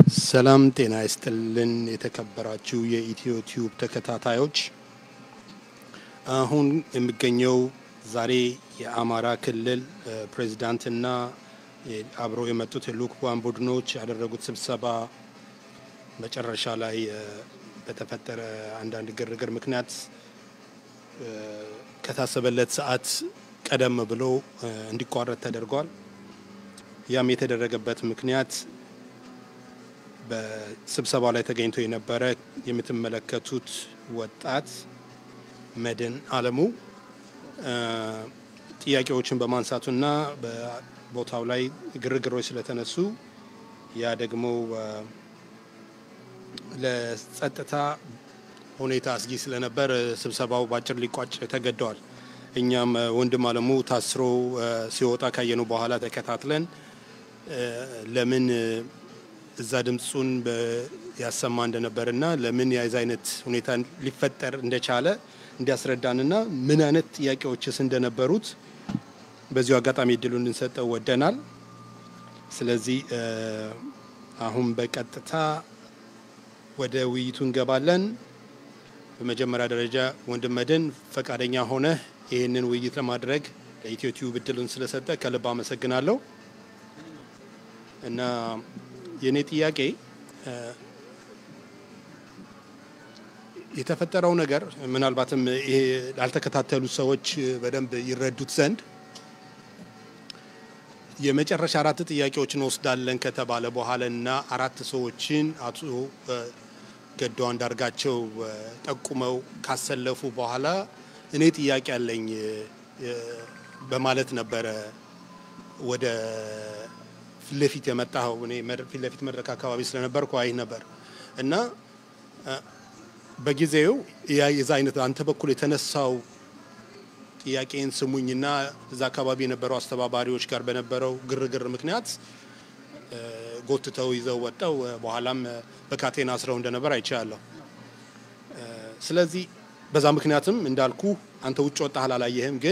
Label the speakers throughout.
Speaker 1: ሰላም ጤና ይስጥልን የተከበራችሁ የኢትዮቲዩብ ተከታታዮች አሁን የሚገኘው ዛሬ የአማራ ክልል ፕሬዝዳንትና አብሮ የመጡት የልኡካን ቡድኖች ያደረጉት ስብሰባ መጨረሻ ላይ በተፈጠረ አንዳንድ ግርግር ምክንያት ከታሰበለት ሰዓት ቀደም ብሎ እንዲቋረጥ ተደርጓል። ያም የተደረገበት ምክንያት በስብሰባው ላይ ተገኝቶ የነበረ የምትመለከቱት ወጣት መድን አለሙ ጥያቄዎችን በማንሳቱና በቦታው ላይ ግርግሮች ስለተነሱ ያ ደግሞ ለጸጥታ ሁኔታ አስጊ ስለነበር ስብሰባው ባጭር ሊቋጭ ተገደዋል። እኛም ወንድም አለሙ ታስሮ ሲወጣ ካየነው በኋላ ተከታትለን ለምን እዛ ድምጹን ያሰማ እንደነበርና ለምን ያይዛ አይነት ሁኔታ ሊፈጠር እንደቻለ እንዲያስረዳንና ምን አይነት ጥያቄዎችስ እንደነበሩት በዚሁ አጋጣሚ እድሉን እንሰጠው ወደናል። ስለዚህ አሁን በቀጥታ ወደ ውይይቱ እንገባለን። በመጀመሪያ ደረጃ ወንድም መድን ፈቃደኛ ሆነ ይሄንን ውይይት ለማድረግ ለኢትዮቲዩብ እድሉን ስለሰጠ ከልብ አመሰግናለሁ። እና የኔ ጥያቄ የተፈጠረው ነገር ምናልባትም ይሄ ያልተከታተሉ ሰዎች በደንብ ይረዱት ዘንድ የመጨረሻ አራት ጥያቄዎችን ወስዳለን ከተባለ በኋላና አራት ሰዎችን አቶ ገዱ አንዳርጋቸው ጠቁመው ካሰለፉ በኋላ እኔ ጥያቄ አለኝ በማለት ነበር ወደ ፊት የመጣው እኔ ፊት መድረክ አካባቢ ስለነበርኩ አይ ነበር እና በጊዜው የዛ አይነት አንተ በኩል የተነሳው ጥያቄን ስሙኝና እዛ አካባቢ የነበረው አስተባባሪዎች ጋር በነበረው ግርግር ምክንያት ጎትተው ይዘው ወጣው በኋላም በካቴና አስረው እንደነበር አይቻለሁ። ስለዚህ በዛ ምክንያትም እንዳልኩ አንተ ውጭ ወጣህ አላየህም፣ ግን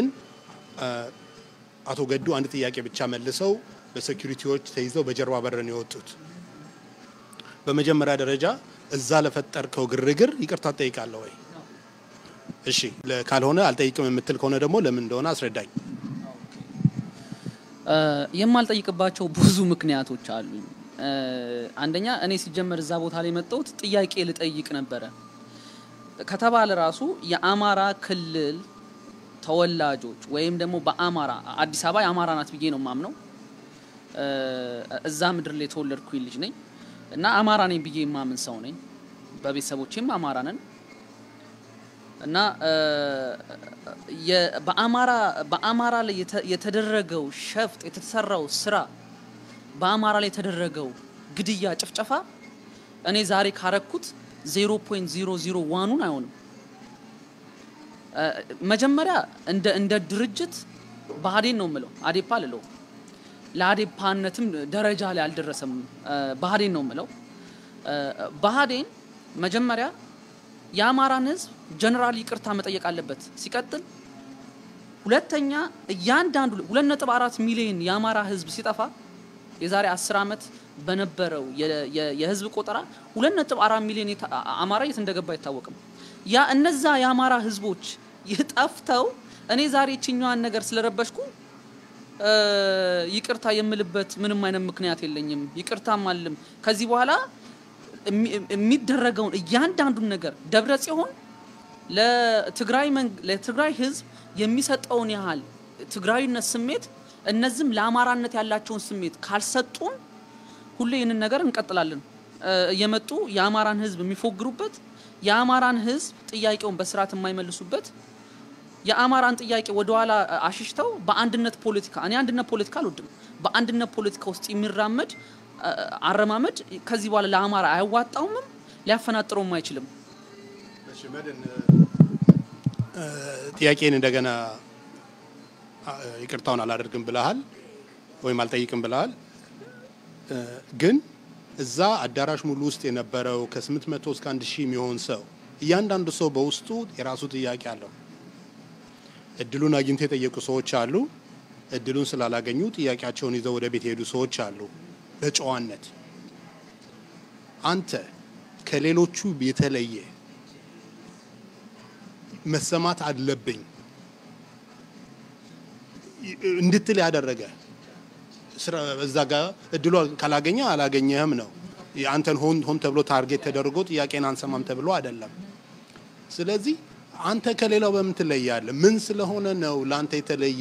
Speaker 1: አቶ ገዱ አንድ ጥያቄ ብቻ መልሰው በሴኩሪቲዎች ተይዘው በጀርባ በረን የወጡት። በመጀመሪያ ደረጃ እዛ ለፈጠርከው ግርግር ይቅርታ ጠይቃለህ ወይ? እሺ ካልሆነ አልጠይቅም የምትል ከሆነ ደግሞ ለምን እንደሆነ አስረዳኝ።
Speaker 2: የማልጠይቅባቸው ብዙ ምክንያቶች አሉ። አንደኛ እኔ ሲጀመር እዛ ቦታ ላይ መጣሁት ጥያቄ ልጠይቅ ነበር ከተባለ ራሱ የአማራ ክልል ተወላጆች ወይም ደግሞ በአማራ አዲስ አበባ የአማራ ናት ብዬ ነው ማምነው። እዛ ምድር ላይ ተወለድኩኝ ልጅ ነኝ እና አማራ ነኝ ብዬ ማምን ሰው ነኝ። በቤተሰቦቼም አማራ ነን እና በአማራ ላይ የተደረገው ሸፍጥ የተሰራው ስራ በአማራ ላይ የተደረገው ግድያ ጭፍጨፋ እኔ ዛሬ ካረኩት 0.001ን አይሆንም። መጀመሪያ እንደ ድርጅት ባህዴን ነው ምለው አዴፓ ልለው ለአዴፓነትም ደረጃ ላይ አልደረሰም። ባህዴን ነው ምለው ባህዴን መጀመሪያ የአማራን ህዝብ ጀነራል ይቅርታ መጠየቅ አለበት። ሲቀጥል ሁለተኛ እያንዳንዱ 2.4 ሚሊዮን የአማራ ህዝብ ሲጠፋ የዛሬ 10 አመት በነበረው የህዝብ ቆጠራ 2.4 ሚሊዮን አማራ የት እንደገባ አይታወቅም። ያ እነዛ የአማራ ህዝቦች ይጣፍተው እኔ ዛሬ እቺኛዋን ነገር ስለረበሽኩ ይቅርታ የምልበት ምንም አይነት ምክንያት የለኝም። ይቅርታም አልልም። ከዚህ በኋላ የሚደረገው እያንዳንዱ ነገር ደብረ ጽዮን ለትግራይ ህዝብ የሚሰጠውን ያህል ትግራይነት ስሜት እነዚህም ለአማራነት ያላቸውን ስሜት ካልሰጡን ሁሌ ይሄንን ነገር እንቀጥላለን። የመጡ የአማራን ህዝብ የሚፎግሩበት የአማራን ህዝብ ጥያቄውን በስርዓት የማይመልሱበት የአማራን ጥያቄ ወደ ኋላ አሽሽተው በአንድነት ፖለቲካ እኔ አንድነት ፖለቲካ አልወድም። በአንድነት ፖለቲካ ውስጥ የሚራመድ አረማመድ ከዚህ በኋላ ለአማራ አይዋጣውም፣ ሊያፈናጥረውም አይችልም።
Speaker 1: እሺ መድን ጥያቄን እንደገና ይቅርታውን አላደርግም ብለሃል ወይም አልጠይቅም ብለሃል። ግን እዛ አዳራሽ ሙሉ ውስጥ የነበረው ከ800 እስከ 1000 የሚሆን ሰው እያንዳንዱ ሰው በውስጡ የራሱ ጥያቄ አለው። እድሉን አግኝተው የጠየቁ ሰዎች አሉ፣ እድሉን ስላላገኙ ጥያቄያቸውን ይዘው ወደ ቤት ሄዱ ሰዎች አሉ። በጨዋነት አንተ ከሌሎቹ የተለየ መሰማት አለብኝ እንድትል ያደረገ እዛ ጋር እድሉ ካላገኘ አላገኘህም ነው አንተን ሆን ተብሎ ታርጌት ተደርጎ ጥያቄን አንሰማም ተብሎ አይደለም ስለዚህ አንተ ከሌላው በምን ትለያለህ ምን ስለሆነ ነው ላንተ የተለየ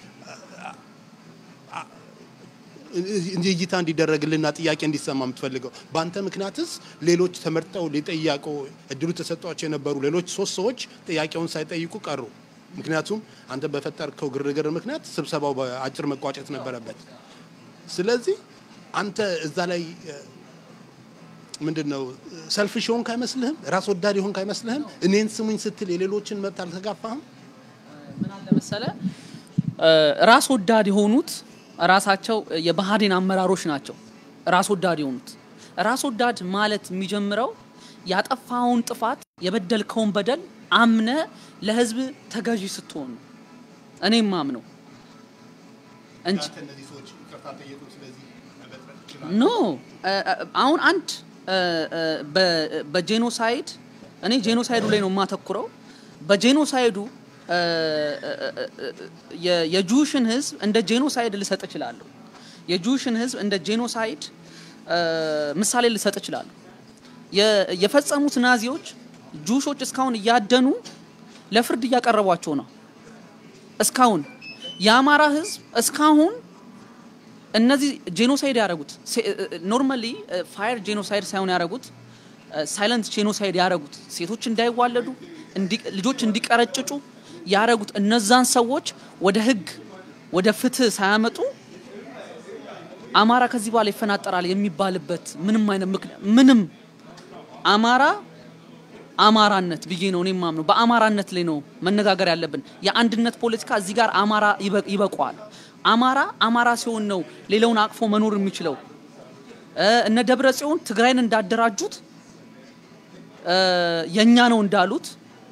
Speaker 1: እንዲይታ እንዲደረግልና ጥያቄ እንዲሰማ የምትፈልገው ባንተ ምክንያትስ ሌሎች ተመርጠው ሊጠያቁ እድሉ ተሰጥቷቸው የነበሩ ሌሎች 3 ሰዎች ጥያቄውን ሳይጠይቁ ቀሩ ምክንያቱም አንተ በፈጠርከው ግርግር ምክንያት ስብሰባው በአጭር መቋጨት ነበረበት ስለዚህ አንተ እዛ ላይ ምንድነው ሰልፊሽ ሆንክ አይመስልህም ራስ ወዳድ ሆንክ አይመስልህም እኔን ስሙኝ ስትል የሌሎችን መብት አልተጋፋህም
Speaker 2: ምን አለ መሰለ ራስ ወዳድ የሆኑት ራሳቸው የባህዲን አመራሮች ናቸው ራስ ወዳድ የሆኑት ራስ ወዳድ ማለት የሚጀምረው ያጠፋውን ጥፋት የበደልከውን በደል አምነ ለህዝብ ተገዢ ስትሆን እኔም ማምነው እንጂ
Speaker 1: እነዚህ ሰዎች ይቅርታ ጠየቁ ስለዚህ
Speaker 2: ኖ አሁን አንድ በጄኖሳይድ እኔ ጄኖሳይዱ ላይ ነው ማተኩረው በጄኖሳይዱ የጁሽን ህዝብ እንደ ጄኖሳይድ ልሰጥ ይችላል የጁሽን ህዝብ እንደ ጄኖሳይድ ምሳሌ ልሰጥ ይችላል የፈጸሙት ናዚዎች ጁሾች እስካሁን ያደኑ ለፍርድ ያቀርቧቸው ነው እስካሁን ያማራ ህዝብ እስካሁን እነዚህ ጄኖሳይድ ያረጉት ኖርማሊ ፋየር ጄኖሳይድ ሳይሆን ያረጉት ሳይለንት ጄኖሳይድ ያረጉት ሴቶች እንዳይዋለዱ ልጆች እንዲቀረጭጩ ያረጉት እነዛን ሰዎች ወደ ህግ ወደ ፍትህ ሳያመጡ አማራ ከዚህ በኋላ ይፈናጠራል የሚባልበት ምንም አይነት ምንም አማራነት ብዬ ነው እኔ ማምነው በአማራነት ላይ ነው መነጋገር ያለብን የአንድነት ፖለቲካ እዚህ ጋር አማራ ይበቃዋል አማራ ሲሆን ነው ሌላውን አቅፎ መኖር የሚችለው እነ ደብረጽዮን ትግራይን እንዳደራጁት የኛ ነው እንዳሉት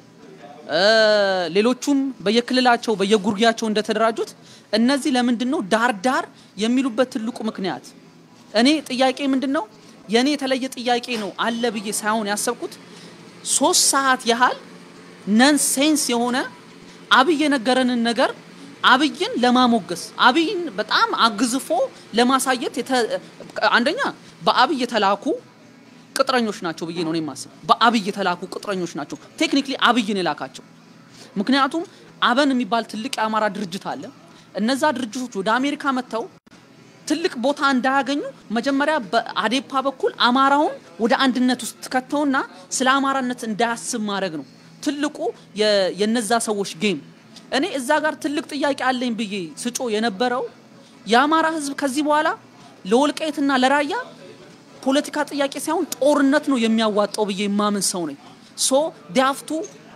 Speaker 2: ሌሎቹም በየክልላቸው በየጉርጊያቸው እንደተደራጁት እነዚህ ለምንድነው ዳር የሚሉበት ትልቁ ምክንያት እኔ ጥያቄ ምንድነው የኔ የተለየ ጥያቄ ነው አለ ብዬ ሳይሆን ያሰብኩት 3 ሰዓት ያህል ነን ሴንስ የሆነ አብይ የነገረንን ነገር አብይን ለማሞገስ አብይን በጣም አግዝፎ ለማሳየት አንደኛ በአብይ የተላኩ ቅጥረኞች ናቸው ብዬ ነው እኔ ማስብ በአብይ የተላኩ ቅጥረኞች ናቸው ቴክኒካሊ አብይን የላካቸው ምክንያቱም አበን የሚባል ትልቅ የአማራ ድርጅት አለ እነዛ ድርጅቶች ወደ አሜሪካ መተው ትልቅ ቦታ እንዳያገኙ መጀመሪያ በአዴፓ በኩል አማራውን ወደ አንድነት ውስጥ ተከተውና ስለ አማራነት እንዳያስብ ማድረግ ነው ትልቁ የነዛ ሰዎች ጌም እኔ እዛ ጋር ትልቅ ጥያቄ አለኝ ብዬ ስጮ የነበረው ያማራ ህዝብ ከዚህ በኋላ ለወልቃይትና ለራያ ፖለቲካ ጥያቄ ሳይሆን ጦርነት ነው የሚያዋጣው ብዬ ማመን ሰው ነኝ ሶ ዲያፍቱ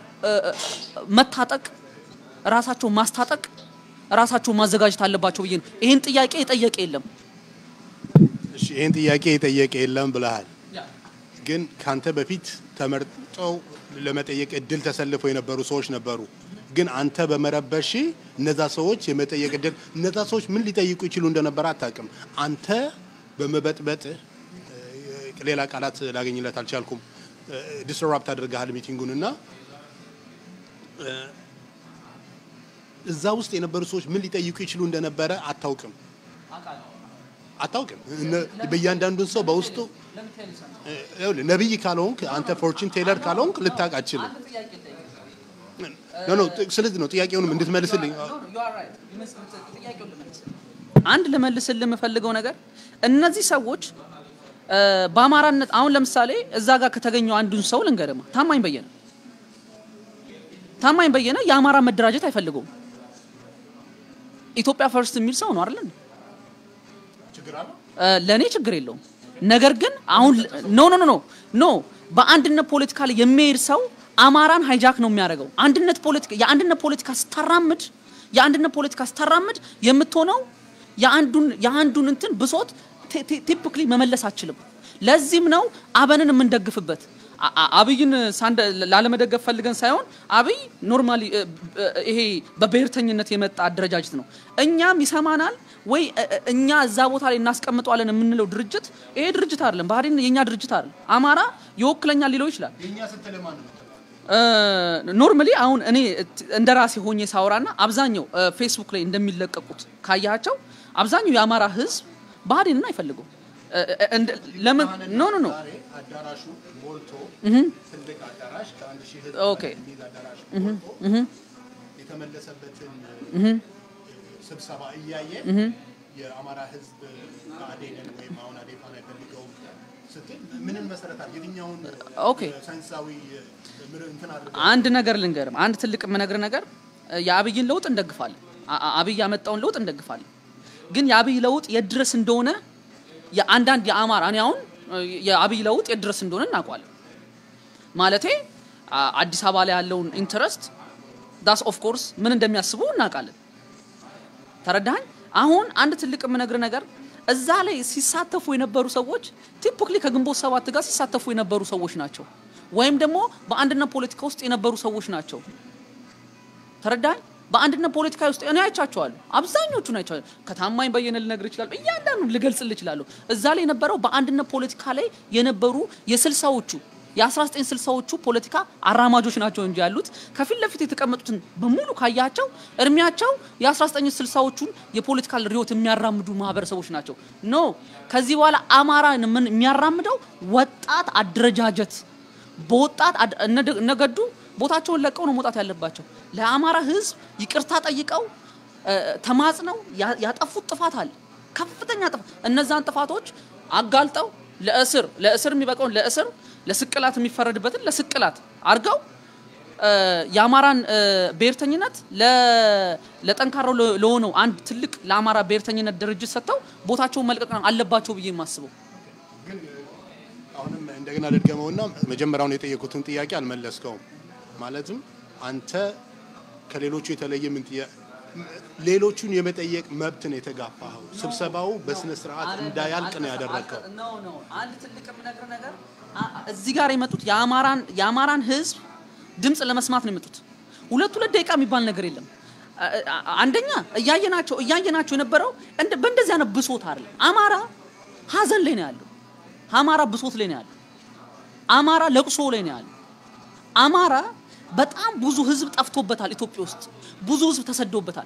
Speaker 2: መታጠቅ ራሳቸው ማስታጠቅ ራሳቸው ማዘጋጀት አለባቸው ብዬ ነው ይሄን ጥያቄ የጠየቀ የለም
Speaker 1: እሺ ይሄን ጥያቄ የጠየቀ የለም ብለሃል ግን ካንተ በፊት ተመርጠው ለመጠየቅ እድል ተሰልፈው የነበሩ ሰዎች ነበሩ ግን አንተ በመረበሽ እነዛ ሰዎች የመጠየቅ እድል እነዛ ሰዎች ምን ሊጠይቁ ይችላሉ እንደነበር አታውቅም አንተ በመበጥበጥ ሌላ ቃላት ላገኝለት አልቻልኩም ዲስራፕት አድርገሃል ሚቲንጉንና እዛ ውስጥ የነበሩ ሰዎች ምን ሊጠይቁ ይችላሉ እንደነበረ አታውቅም በእያንዳንዱን ሰው በውስጡ ነብይ ካልሆንክ አንተ ፎርቹን ቴለር ካልሆንክ ልታውቅ አትችልም ኖ ስለዚህ ነው ጥያቄውንም እንድትመልስልኝ
Speaker 2: አንድ ለመልስልህ የምፈልገው ነገር እነዚህ ሰዎች በአማራነት አሁን ለምሳሌ እዛ ጋር ከተገኘው አንዱን ሰው ልንገርማ ታማኝ በየነ የአማራ መደራጀት አይፈልገውም ኢትዮጵያ ፈርስት የሚል ሰው ነው አይደል
Speaker 1: ችግር አለ
Speaker 2: ለኔ ችግር የለውም ነገር ግን አሁን ኖ በአንድነት ፖለቲካ ላይ የሚሄድ ሰው አማራን ሃይጃክ ነው የሚያደርገው የአንድነት ፖለቲካ ስታራምድ የምትሆነው የአንዱን እንትን ብሶት ቲፒካሊ መመለስ አችልም ለዚህም ነው አበንን የምንደግፍበት አብይን ላለመደገፍ ፈልገን ሳይሆን አብይ ኖርማሊ ይሄ በብሔርተኝነት የመጣ አደረጃጀት ነው እኛም ይሰማናል ወይ እኛ እዛ ቦታ ላይ እናስቀምጣለን የምንለው ድርጅት ይሄ ድርጅት አይደለም ባህሪን የኛ ድርጅት አይደለም አማራ ይወክለኛል ሊለው ይችላል
Speaker 1: የኛ ስትለማን ነው
Speaker 2: ኖርማሊ አሁን እኔ እንደራሴ ሆኜ ሳወራና አብዛኛው ፌስቡክ ላይ እንደሚለቀቁት ካያቸው አብዛኛው የአማራ ህዝብ ባህሪን አይፈልጉ ለምን ኖ
Speaker 1: አዳራሹ ሞልቶ ትልቅ አዳራሽ ከአንድ ሺህ ህዝብ
Speaker 2: ኦኬ
Speaker 1: አዳራሽ የተመለሰበትን ስብሰባ እያየ የአማራ ህዝብ አዴነን ወይ ማውና አዴፓን አይፈልገው ስትል ምንን መሰረታል የትኛውን
Speaker 2: ኦኬ
Speaker 1: ሳይንሳዊ እንትን አድርገው
Speaker 2: አንድ ነገር ልንገርም አንድ ትልቅ መነግር ነገር የአብይን ለውጥ እንደግፋለን አብይ ያመጣውን ለውጥ እንደግፋለን ግን የአብይ ለውጥ የድረስ እንደሆነ የአንዳንድ የአማራ እኔ አሁን የአብይ ለውጥ የድረስ እንደሆነ እናውቃለን ማለቴ አዲስ አበባ ላይ ያለውን ኢንተረስት ዳስ ኦፍ ኮርስ ምን እንደሚያስቡ እናውቃለን ተረዳኝ አሁን አንድ ትልቅ መነግር ነገር እዛ ላይ ሲሳተፉ የነበሩ ሰዎች ቲፒካሊ ከግንቦት 7 ጋር ሲሳተፉ የነበሩ ሰዎች ናቸው ወይም ደግሞ በአንድነት ፖለቲካ ውስጥ የነበሩ ሰዎች ናቸው ተረዳኝ በአንድነት ፖለቲካ ውስጥ እኔ አይቻቸዋለሁ አብዛኞቹ ናቸው ከታማኝ በየነ ልነግር ይችላል እያንዳንዱ ልገልጽልህ ይችላል እዛ ላይ የነበረው በአንድነት ፖለቲካ ላይ የነበሩ የ60ዎቹ የ1960ዎቹ ፖለቲካ አራማጆች ናቸው እንጂ ያሉት ከፊት ለፊት የተቀመጡትን በሙሉ ካያቸው እርሚያቸው የ1960ዎቹን የፖለቲካል ሪዮት የሚያራምዱ ማህበረሰቦች ናቸው ኖ ከዚህ በኋላ አማራን ምን የሚያራምደው ወጣት አድረጃጀት በወጣት ነገዱ ቦታቸውን ለቀው ነው መውጣት ያለባቸው ለአማራ ህዝብ ይቅርታ ጠይቀው ተማጽነው ያጠፉት ጥፋት አለ ከፍተኛ ጥፋት እነዛን ጥፋቶች አጋልጠው ለእስር የሚበቀውን ለእስር ለስቅላት የሚፈረድበትን ለስቅላት አርገው ያማራን ብሔርተኝነት ለጠንካራው ለሆነው አንድ ትልቅ ለአማራ ብሔርተኝነት ድርጅት ሰጥተው ቦታቸውን መልቀቅ አለባቸው ብዬ ማስበው
Speaker 1: ግን አሁንም እንደገና ልድገመውና መጀመሪያውን የጠየቁትን ጥያቄ አልመለስከውም ማለትም አንተ ከሌሎቹ የተለየ ምን ሌሎቹን የመጠየቅ መብት ነው የተጋፋው ስብሰባው በስነ ስርዓት እንዳያልቅ ነው ያደረከው
Speaker 2: ኖ አንድ ትልቅ ምነግር ነገር እዚህ ጋር የመጡት ያማራን ህዝብ ድምጽ ለመስማት ነው የመጡት ሁለት ደቂቃ የሚባል ነገር የለም አንደኛ እያየናቸው የነበረው በእንደዚህ አይነት ብሶት አይደለም አማራ ሀዘን ላይ ነው ያለው አማራ ብሶት ላይ ነው ያለው አማራ ለቅሶ ላይ ነው ያለው አማራ በጣም ብዙ ህዝብ ጠፍቶበታል ኢትዮጵያ ውስጥ ብዙ ህዝብ ተሰዶበታል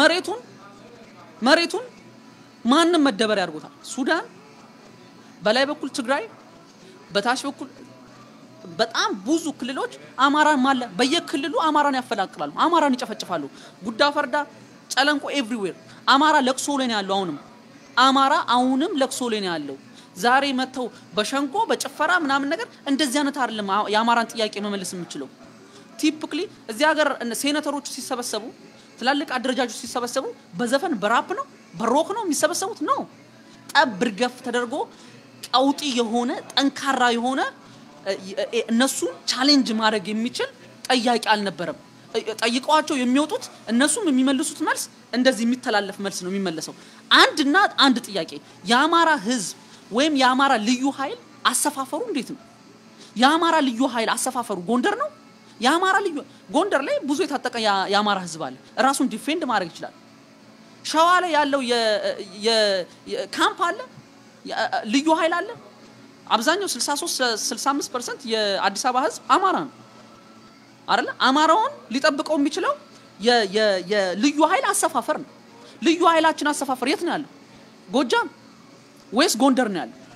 Speaker 2: መሬቱን ማንንም መደበር ያርጎታል ሱዳን በላይ በኩል ትግራይ በታች በኩል በጣም ብዙ ክልሎች አማራን ማለ በየክልሉ አማራን ያፈላቅላሉ አማራን ይጨፈጭፋሉ ጉዳ ፈርዳ ጨለንቆ ኤቭሪዌር አማራ ለቅሶ ላይ ነው ያለው አማራ አሁንም ለቅሶ ላይ ነው ያለው ዛሬ መተው በሸንጎ በጭፈራ ምናምን ነገር እንደዚህ አይነት አይደለም የአማራን ጥያቄ መመለስ የምችለው ቲፒካሊ እዚህ ሀገር ሴኔተሮቹ ሲሰበሰቡ ትላልቅ አደረጃጆች ሲሰበሰቡ በዘፈን በራፕ ነው በሮክ ነው የሚሰበሰቡት ነው ጠብርገፍ ተደርጎ ቀውጢ የሆነ ጠንካራ የሆነ እነሱ ቻሌንጅ ማድረግ የሚችል ጥያቄ አልነበረም ጠይቀዋቸው የሚወጡት እነሱም የሚመልሱት መልስ እንደዚህ የሚተላለፍ መልስ ነው የሚመለሰው አንድ ጥያቄ የአማራ ህዝብ ወይም የአማራ ልዩ ኃይል አሰፋፈሩ እንዴት ነው የአማራ ልዩ ኃይል አሰፋፈሩ ጎንደር ነው የአማራ ልዩ ጎንደር ላይ ብዙ የታጠቀ የአማራ ህዝብ አለ ራሱን ዲፌንድ ማድረግ ይችላል ሸዋ ላይ ያለው የካምፕ አለ ልዩ ኃይል አለ አብዛኛው 63-65% የአዲስ አበባ ህዝብ አማራ ነው አይደል አማራውን ሊጠብቀው የሚችለው የልዩ ኃይል አሰፋፈር ነው ልዩ ኃይላችን አሰፋፈር የት ነው ያለው ጎጃም ወይስ ጎንደር ነው ያለው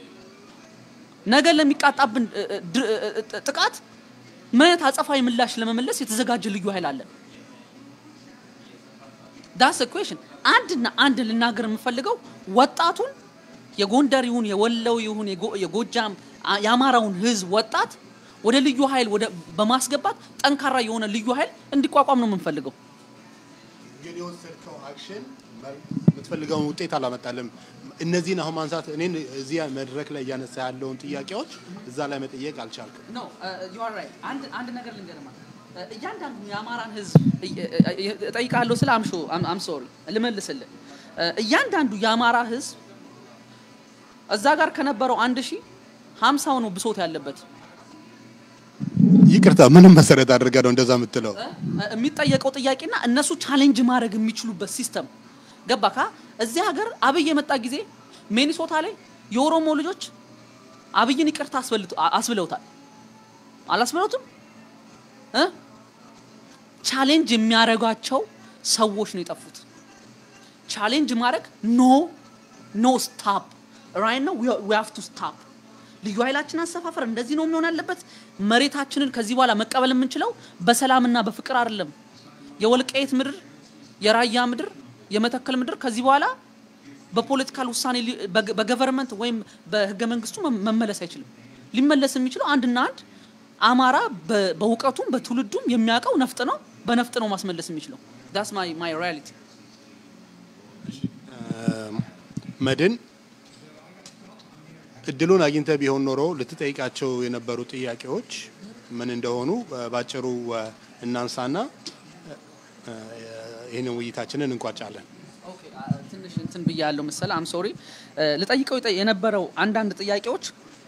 Speaker 2: ነገ ለሚቃጣብን ጥቃት ማለት አጸፋዊ ምላሽ ለመመለስ የተዘጋጀ ልዩ ኃይል አለ that's a question አንድ ልናገር የምፈልገው ወጣቱን የጎንደር ይሁን የወለው ይሁን የጎጃም ያማራውን ህዝብ ወጣት ወደ ልዩ ኃይል ወደ በማስገባት ጠንካራ የሆነ ልዩ ኃይል እንዲቋቋም ነው የምንፈልገው
Speaker 1: ግን የወሰድከው አክሽን የምትፈልገው ውጤት አላመጣለም እነዚህን አሁን ማንሳት እኔን እዚያ መድረክ ላይ ያነሳ ያለውን ጥያቄዎች እዛ ላይ መጠየቅ አልቻልኩም
Speaker 2: ኖ you are right አንድ ነገር ልንገርማ እያንዳንዱ የአማራን ህዝብ ጠይቃለሁ ስለ I'm sorry ልመልስልህ እያንዳንዱ የአማራ ህዝብ እዛ ጋር ከነበረው 1050 ነው ብሶት ያለበት
Speaker 1: ይቅርታ ምንም መሰረት አድርጋ ነው እንደዛ የምትለው
Speaker 2: የሚጠየቀው ጥያቄና እነሱ ቻሌንጅ ማድረግ የሚችሉበት ሲስተም ገባካ እዚህ ሀገር አብይ የመጣ ጊዜ ሚኒሶታ ላይ የኦሮሞ ልጆች አብይን ይቅርታ አስብለውታል አላስብለውትም ቻሌንጅ የሚያረጋቸው ሰዎች ነው የጠፉት ቻሌንጅ ማድረግ ኖ ስቶፕ right now we have to stop ልዩ ኃይላችን አሰፋፈር እንደዚህ ነው የሚሆን ያለበት መሬታችንን ከዚህ በኋላ መቀበል የምንችለው በሰላምና በፍቅር አይደለም የወልቃይት ምድር የራያ ምድር የመተከል ምድር ከዚህ በኋላ በፖለቲካል ውሳኔ በገቨርንመንት ወይም በህገ መንግስቱ መመለስ አይችልም ሊመለስ የሚችለው አንድና አንድ አማራ በውቀቱም በትውልዱም የሚያቀው ነፍጥ ነው በነፍጥ ነው ማስመለስ የሚችለው that's my reality
Speaker 1: መድን እድሉን አግኝተ ቢሆን ኖሮ ልትጠይቃቸው የነበሩ ጥያቄዎች ምን እንደሆኑ ባጭሩ እናንሳና ይሄን ውይይታችንን እንቋጫለን
Speaker 2: ኦኬ ትንሽ እንትን ብያለሁ መሰለ I'm sorry ልጠይቀው የነበረው አንዳንድ ጥያቄዎች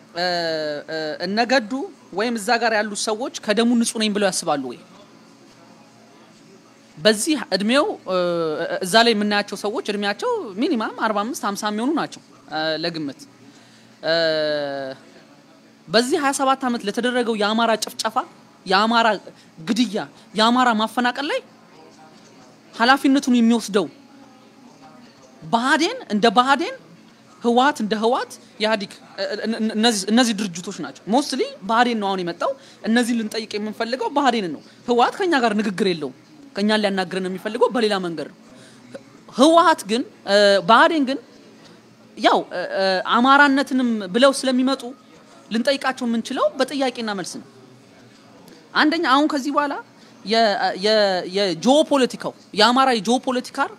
Speaker 2: እነገዱ ወይም እዛ ጋር ያሉ ሰዎች ከደሙ ንጹህ ነኝ ብለው ያስባሉ ወይ በዚህ እድሜው እዛ ላይ የምናያቸው ሰዎች እድሜያቸው ሚኒማም 45 50 የሚሆኑ ናቸው ለግምት በዚህ 27 አመት ለተደረገው የአማራ ጭፍጨፋ የአማራ ግድያ የአማራ ማፈናቀል ላይ ኃላፊነቱን የሚወስደው ባህዴን እንደ ባህዴን ህዋት እንደ ህዋት ያዲክ እነዚህ ድርጅቶች ናቸው ሞስትሊ ባህዴን ነው አሁን የመጣው እነዚህ ልንጠይቅ የምንፈልገው ባህዴን ነው ህዋት ከኛ ጋር ንግግር የለው ከኛ ሊያናግረን የሚፈልገው በሌላ መንገድ ነው ህዋት ግን ባህዴን ግን ያው አማራነትንም ብለው ስለሚመጡ ልንጠይቃቸው የምንችለው በጥያቄና መልስ ነው አንደኛ አሁን ከዚህ በኋላ የጂኦፖለቲካው የአማራ የጂኦፖለቲካር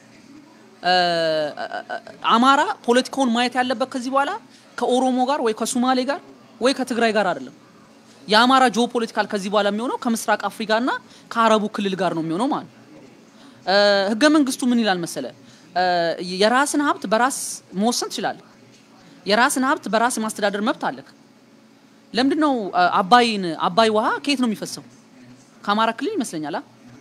Speaker 2: አማራ ፖለቲካውን ማየት ያለበት ከዚህ በኋላ ከኦሮሞ ጋር ወይ ከሶማሌ ጋር ወይ ከትግራይ ጋር አይደለም የአማራ ጂኦፖለቲካል ከዚህ በኋላ የሚሆነው ከምስራቅ አፍሪካና ከአረቡ ክልል ጋር ነው የሚሆነው ማለት ህገ መንግስቱ ምን ይላል መሰለ የራስን ሀብት በራስ መወሰን ይችላል የራስን ሀብት በራስ ማስተዳደር መብት አለክ ለምንድነው አባይ ውሃ ከየት ነው የሚፈሰው ከአማራ ክልል ይመስለኛል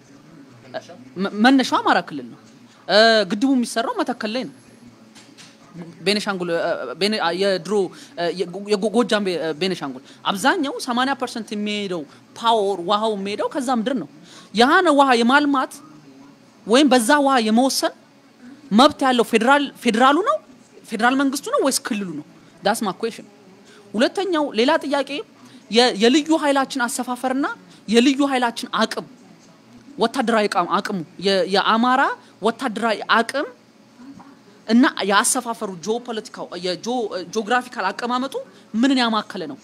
Speaker 2: መነሻው አማራ ክልል ነው ግድቡ የሚሰራው መተከል ላይ ነው ቤኔሻንጉል የድሮ የጎጃም ቤኔሻንጉል አብዛኛው 80% የሚሄደው ፓወር ውሃው የሚሄደው ከዛ ምድር ነው ያነ ውሃ የማልማት ወይም በዛ ውሃ የመወሰን መብት ያለው ፌደራሉ ነው ፌደራል መንግስቱ ነው ወይስ ክልሉ ነው that's my question ሁለተኛው ሌላ ጥያቄ የልዩ ኃይላችን አሰፋፈርና የልዩ ኃይላችን አቅም ወታደራዊ አቅሙ የአማራ ወታደራዊ አቅም እና ያሰፋፈሩ ጂኦፖለቲካው ጂኦግራፊካል አቀማመጡ ምንን ያማከለ ነው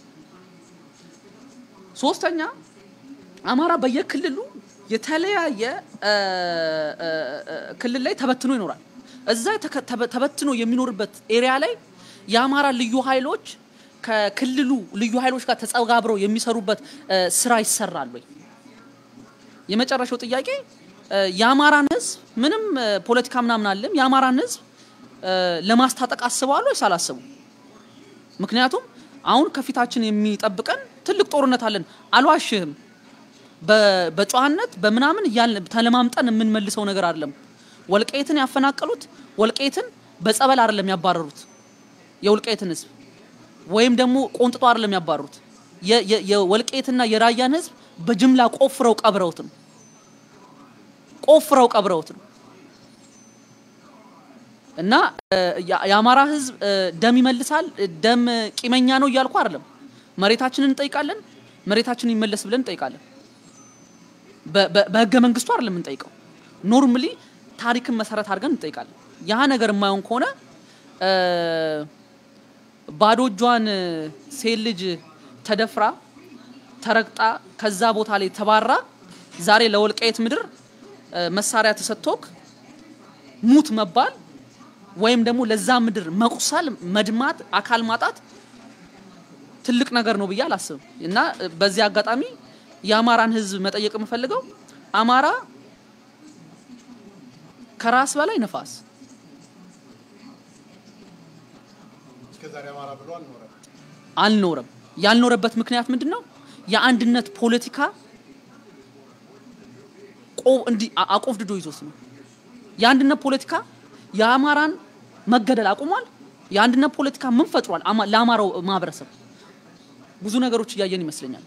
Speaker 2: ሶስተኛ አማራ በየክልሉ የተለያየ ክልል ላይ ተበትኖ ይኖራል እዛ ተበትኖ የሚኖርበት ኤሪያ ላይ የአማራ ልዩ ኃይሎች ከክልሉ ልዩ ኃይሎች ጋር ተጸጋብረው የሚሰሩበት ስራ ይሰራል ወይ የመጨረሻው ጥያቄ የአማራን ህዝብ ምንም ፖለቲካ ምናምን አይደለም የአማራን ህዝብ ለማስታጠቅ አስበዋል ወይ ሳላስቡ ምክንያቱም አሁን ከፊታችን የሚጠብቀን ትልቅ ጦርነት አለን አልዋሽህም በጨዋነት በመናምን ተለማምጠን ምን መልሰው ነገር አይደለም ወልቃይትን ያፈናቀሉት ወልቃይትን በጸበል አይደለም ያባረሩት የወልቃይትን ህዝብ ወይም ደግሞ ቆንጥጦ አይደለም ያባረሩት የወልቃይትና የራያን ህዝብ በጅምላ ቆፍረው ቀብረውት ነው እና የአማራ ህዝብ ደም ይመልሳል ደም ቂመኛ ነው ይያልኩ አይደለም መሬታችንን እንጠይቃለን መሬታችንን ይመለስ ብለን እንጠይቃለን በህገ መንግስቱ አይደለም እንጠይቀው ኖርማሊ ታሪክን መሰረት አድርገን እንጠይቃለን ያ ነገር የማይሆን ከሆነ ባዶጇን ሴት ልጅ ተደፍራ ተረግጣ ከዛ ቦታ ላይ ተባራ ዛሬ ለወልቃይት ምድር መሳሪያ ተሰጥቶክ ሙት መባል ወይም ደግሞ ለዛ ምድር መቁሰል መድማት አካል ማጣት ትልቅ ነገር ነው ብያል አስብ እና በዚህ አጋጣሚ የአማራን ህዝብ መጠየቅ የምፈልገው አማራ ከራስ በላይ ነፋስ
Speaker 1: እስከዛሬ አማራ ብሎ
Speaker 2: አልኖረም ያልኖረበት ምክንያት ምንድነው የአንድነት ፖለቲካ እንዲ አቆፍድዶ ይዞስ ነው የአንድነት ፖለቲካ የአማራን መገደል አቁሟል የአንድነት ፖለቲካ ምን ፈጥሯል ለአማራው ማህበረሰብ ብዙ ነገሮች ያያየን ይመስለኛል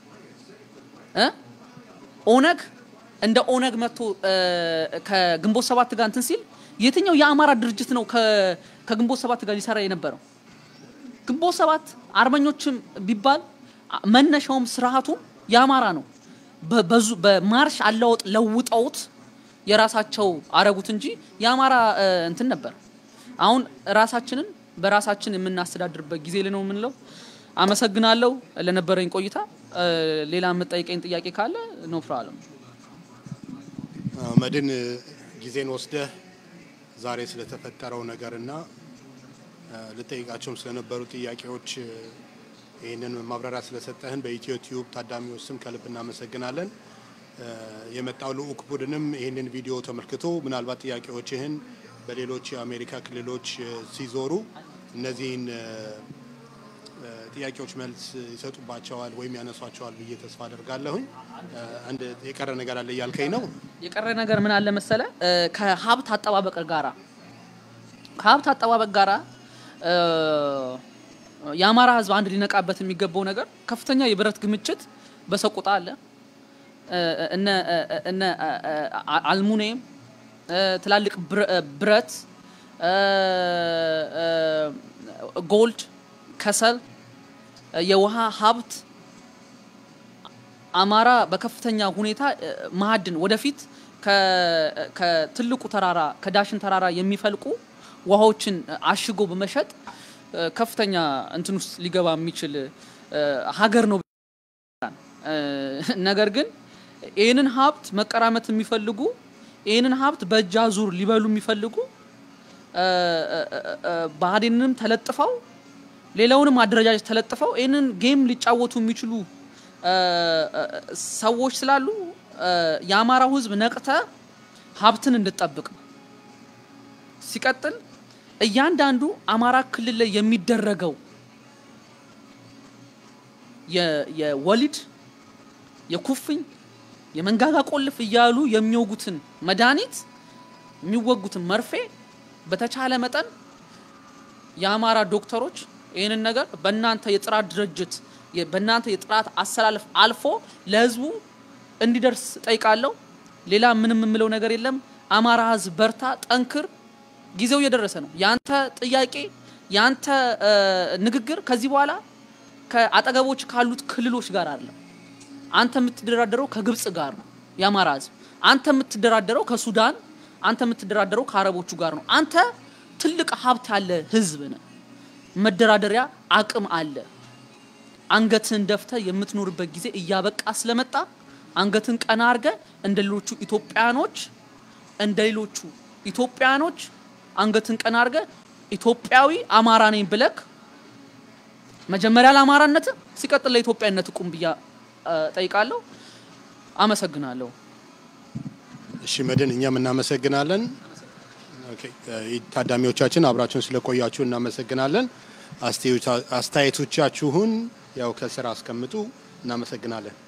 Speaker 2: ኦነግ እንደ ኦነግ መጥቶ ከግንቦት 7 ጋር እንትን ሲል የትኛው የአማራ ድርጅት ነው ከግንቦት 7 ጋር ሊሰራ የነበረው ግንቦት 7 አርበኞችም ቢባል መነሻውም ስርዓቱ ያማራ ነው በማርሽ አላውጥ ለውጣውት የራሳቸው አረጉት እንጂ ያማራ እንትን ነበር አሁን ራሳችንን በራሳችን የምናስተዳድርበት ጊዜ ለነው ምንለው አመሰግናለሁ ለነበረኝ ቆይታ ሌላ መጠይቀኝ ጥያቄ ካለ ኖ ፕሮብለም
Speaker 1: መድን ጊዜን ወስደ ዛሬ ስለተፈጠረው ነገርና ለጠይቃቸውም ስለነበሩ ጥያቄዎች ይሄንን ማብራሪያ ስለሰጠህን በኢትዮቲዩብ ታዳሚዎች ስም ከልብና መሰግናለን የመጣው ልኡክ ቡድንም ይሄንን ቪዲዮ ተመልክቶ ምናልባት ጥያቄዎችህን በሌሎች የአሜሪካ ክልሎች ሲዞሩ እነዚህን ጥያቄዎች መልስ ይሰጡባቸዋል ወይም ያነሷቸዋል ብዬ ተስፋ አደርጋለሁ አንድ የቀረ ነገር አለ ያልከኝ ነው
Speaker 2: የቀረ ነገር ምን አለ መሰለ ከሀብት አጠባበቅ ጋራ ያማራ ህዝብ አንድ ሊነቃበት የሚገባው ነገር ከፍተኛ የብረት ግምችት በሰቆጣ አለ እነ አልሙኒየም ትላልቅ ብረት ጎልድ ከሰል የውሃ ሀብት አማራ በከፍተኛ ሁኔታ ማዕድን ወደፊት ከትልቁ ተራራ ከዳሽን ተራራ የሚፈልቁ ውሃዎችን አሽጎ በመሸጥ ከፍተኛ እንትን ውስጥ ሊገባ የሚችል ሀገር ነው ነገር ግን ይሄንን ሀብት መቀራመት የሚፈልጉ ይሄንን ሀብት በእጃዙር ሊበሉ የሚፈልጉ ባህዲንም ተለጥፈው ሌላውንም አደረጃጅ ተለጥፈው ይሄንን ጌም ሊጫወቱ የሚችሉ ሰዎች ስላሉ ያማራው ህዝብ ነቅተ ሀብትን እንድጠብቅ ሲቀጥል እያንዳንዱ አማራ ክልል ላይ የሚደረገው የወሊድ የኩፍኝ የመንጋጋ ቆልፍ ይያሉ የሚወጉትን መድኃኒት የሚወጉትን መርፌ በተቻለ መጠን ያማራ ዶክተሮች ይሄንን ነገር በእናንተ የጥራት ድርጅት በእናንተ የጥራት አሰላለፍ አልፎ ለህዝቡ እንዲደርስ ጠይቃለሁ ሌላ ምንም ምለው ነገር የለም አማራ ህዝብ በርታ ጠንክር ጊዜው እየደረሰ ነው ያንተ ጥያቄ ያንተ ንግግር ከዚህ በኋላ ከአጠገቦች ካሉት ክልሎች ጋር አይደለም አንተ የምትደራደረው ከግብጽ ጋር ነው ያማራ ህዝብ አንተ የምትደራደረው ከሱዳን አንተ የምትደራደረው ከአረቦቹ ጋር ነው አንተ ትልቅ ሀብት ያለ ህዝብ ነህ መደራደሪያ አቅም አለ አንገትን ደፍተ የምትኖርበት ጊዜ እያበቃ ስለመጣ አንገትን ቀና አርገ እንደሌሎቹ ኢትዮጵያኖች አንገትን ቀና አርገ ኢትዮጵያዊ አማራ ነኝ ብለክ መጀመሪያ ለአማራነት ሲቀጥል ለኢትዮጵያነት ቁም ብያ ጠይቃለሁ አመሰግናለሁ
Speaker 1: እሺ መድን እኛም እናመሰግናለን ኦኬ ታዳሚዎቻችን አብራችሁን ስለቆያችሁ እናመሰግናለን አስተያየቶቻችሁን ያው ከስራ አስቀምጡ እናመሰግናለን